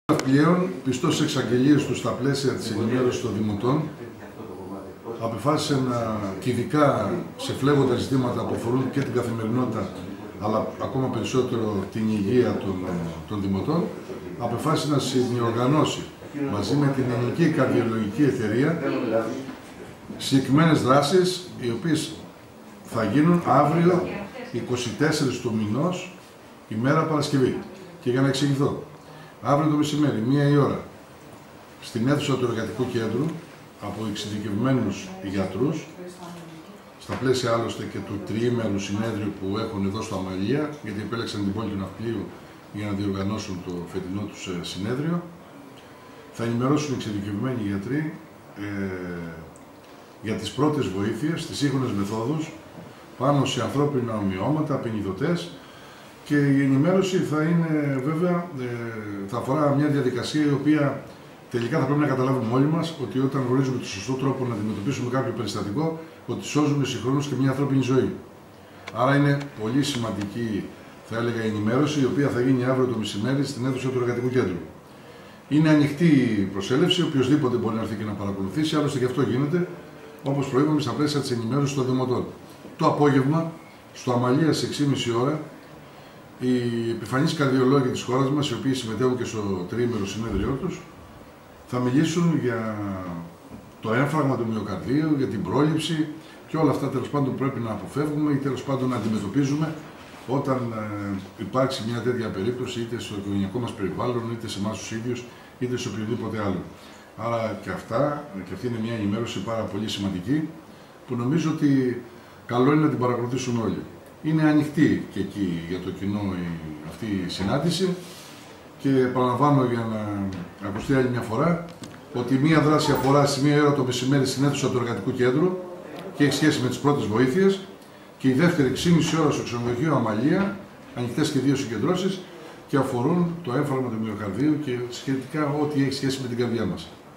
Πλέον, πιστός στις εξαγγελίες του στα πλαίσια της ενημέρωσης των δημοτών, αποφάσισε και ειδικά σε φλέγοντα ζητήματα που αφορούν και την καθημερινότητα, αλλά ακόμα περισσότερο την υγεία των δημοτών, αποφάσισε να συνδιοργανώσει μαζί με την Ελληνική Καρδιολογική Εταιρεία συγκεκριμένες δράσεις, οι οποίες θα γίνουν αύριο 24 του μηνός, ημέρα Παρασκευή. Και για να εξηγηθώ, αύριο το μεσημέρι, 1 η ώρα, στην αίθουσα του Εργατικού Κέντρου, από εξειδικευμένους γιατρούς, στα πλαίσια άλλωστε και του τριήμερου συνέδριου που έχουν εδώ στο Αμαλία, γιατί επέλεξαν την πόλη του Ναυπλίου για να διοργανώσουν το φετινό τους συνέδριο, θα ενημερώσουν εξειδικευμένοι γιατροί για τις πρώτες βοήθειες, τις σύγχρονες μεθόδους, πάνω σε ανθρώπινα ομοιώματα, απενιδωτές, και η ενημέρωση θα είναι βέβαια, θα αφορά μια διαδικασία η οποία τελικά θα πρέπει να καταλάβουμε όλοι μας ότι όταν γνωρίζουμε τον σωστό τρόπο να αντιμετωπίσουμε κάποιο περιστατικό, ότι σώζουμε συγχρόνως και μια ανθρώπινη ζωή. Άρα είναι πολύ σημαντική, θα έλεγα, η ενημέρωση, η οποία θα γίνει αύριο το μεσημέρι στην αίθουσα του Εργατικού Κέντρου. Είναι ανοιχτή η προσέλευση, οποιοδήποτε μπορεί να έρθει και να παρακολουθήσει, άλλωστε και αυτό γίνεται, όπως προείπαμε, στα πλαίσια της ενημέρωσης των δημοτών. Το απόγευμα, στο Αμαλία στις 6.30 ώρα, οι επιφανείς καρδιολόγοι της χώρας μας, οι οποίοι συμμετέχουν και στο τριήμερο συνέδριό τους, θα μιλήσουν για το έμφραγμα του μυοκαρδίου, για την πρόληψη και όλα αυτά τέλος πάντων πρέπει να αποφεύγουμε ή τέλος πάντων να αντιμετωπίζουμε όταν υπάρξει μια τέτοια περίπτωση, είτε στο οικογενειακό μας περιβάλλον, είτε σε εμάς τους ίδιους, είτε σε οποιοδήποτε άλλο. Άρα και αυτή είναι μια ενημέρωση πάρα πολύ σημαντική, που νομίζω ότι καλό είναι να την παρακολουθήσουν όλοι. Είναι ανοιχτή και εκεί για το κοινό αυτή η συνάντηση και επαναλαμβάνω για να ακουστεί άλλη μια φορά ότι μία δράση αφορά στη 1 ώρα το μεσημέρι στην αίθουσα του Εργατικού Κέντρου και έχει σχέση με τις πρώτες βοήθειες, και η δεύτερη 6.30 ώρα στο ξενοδοχείο Αμαλία, ανοιχτές και 2 συγκεντρώσεις, και αφορούν το έμφραγμα του μυοκαρδίου και σχετικά ό,τι έχει σχέση με την καρδιά μας.